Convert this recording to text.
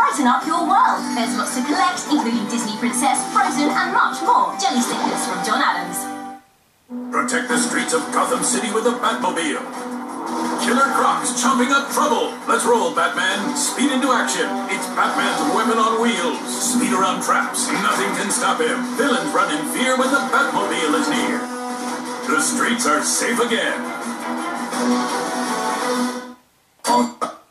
brighten up your world. There's lots to collect, including Disney Princess, Frozen, and much more. Jelly stickers from John Adams. Protect the streets of Gotham City with the Batmobile. Killer Croc's chomping up trouble. Let's roll, Batman. Speed into action. It's Batman's weapon on wheels. Speed around traps. Nothing can stop him. Villains run in fear when the Batmobile is near. The streets are safe again.